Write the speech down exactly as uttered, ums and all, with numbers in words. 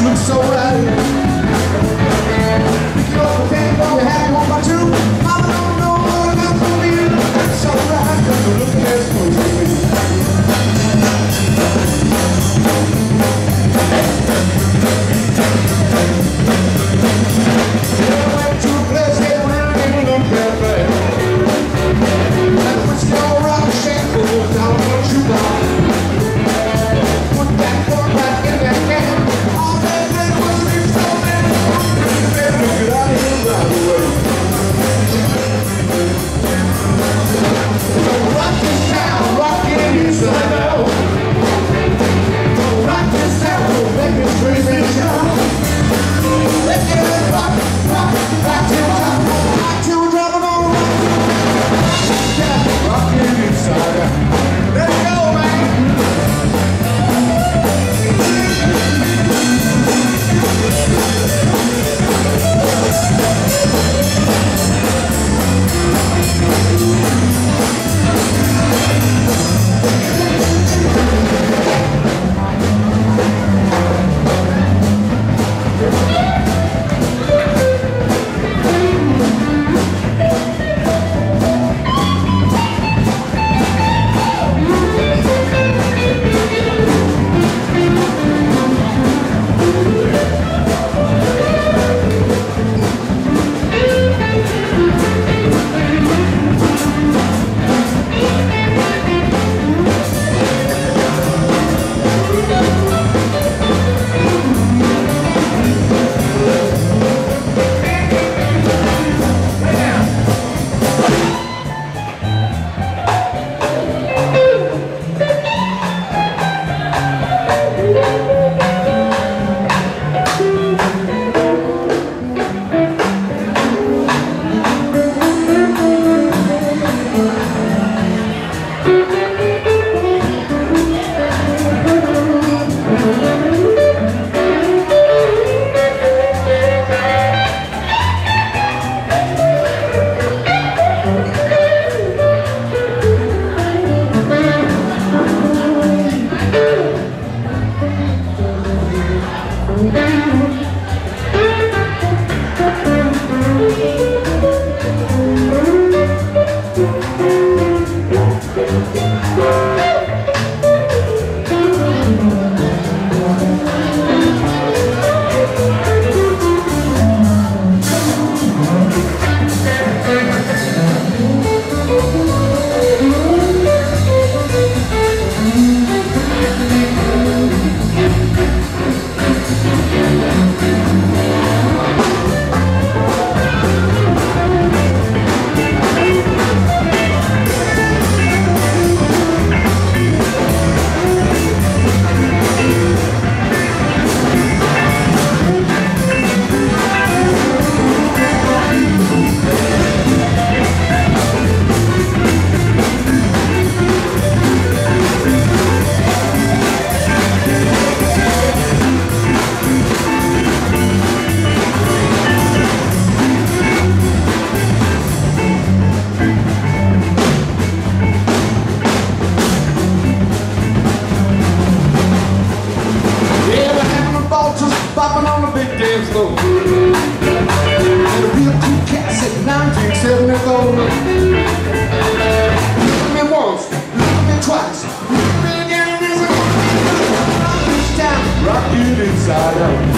looks so right. Pick you up a penny for your hat, one by two. Mama don't know what I'm for you. That's so right, cause you're looking as close to me. Yeah, I went to a place that really didn't look that bad. And when she all rock the shackles down on the shoebox. Put that fork back in that can. All that did was leave so many. Get out of here right away. So rock this town, rock it inside out. Rock this town, make it crazy shout. Let's get it rock, rock, rock till top, rock till we're dropping on the rock. Yeah, rock it inside out. Let's go, man. Popping on the big dance floor. And a real cool cat sitting nineteen seventy-four. Look at me once, look at me twice. Look at me again, and this is rock this town, rock it inside out.